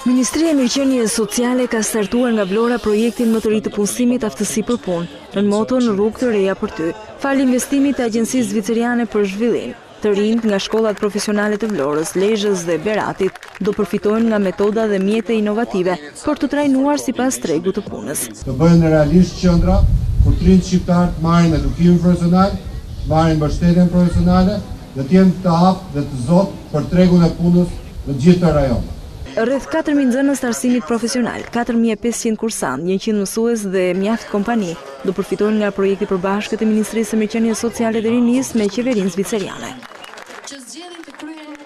Ministria e Mirëqenies Sociale ka startuar nga Vlora projektin më të ri të punësimit aftësi për punë, në moton Rrugë të reja për ty, fal investimit të Agjencisë Zviceriane për Zhvillim. Të rinjt nga shkollat profesionale të Vlorës, Lezhës dhe Beratit do përfitojnë nga metoda dhe mjete inovative për të trajnuar sipas tregut të punës. Të bëhen realisht qendra ku të rinjt shqiptar të marrin edukimin profesional, marrin mbështetjen profesionale dhe të jenë të aftë dhe të zotë për tregun e punës në gjithë të rajonat. Rreth 4.000 nxënës të arsimit profesional, 4.500 kursant, 100 mësues dhe mjaft kompani do përfitojnë nga projekti përbashkët e Ministrisë së Mirëqenies Sociale dhe Rinisë me qeverinë zviceriane.